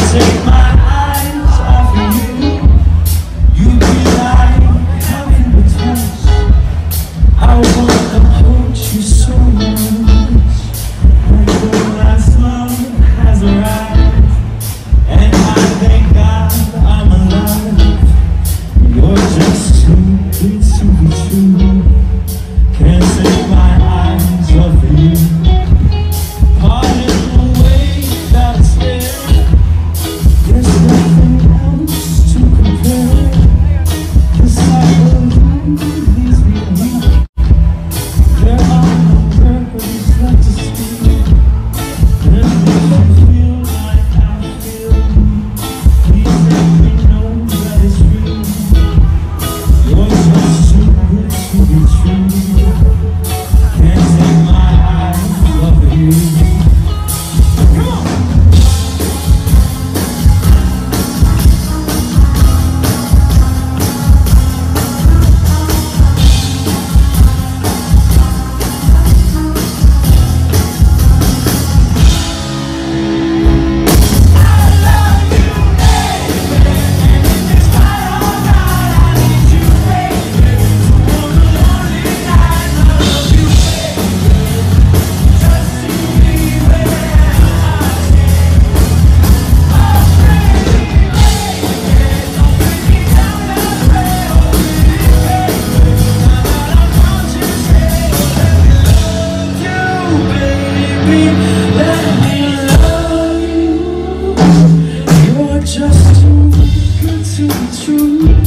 take my eyes off of you. You be like heaven with touch. I wanna hold you so much. And the last love has arrived, and I thank God I'm alive. You're just too good to be true. Can't take my eyes off of you. Let me love you. You're just too good to be true.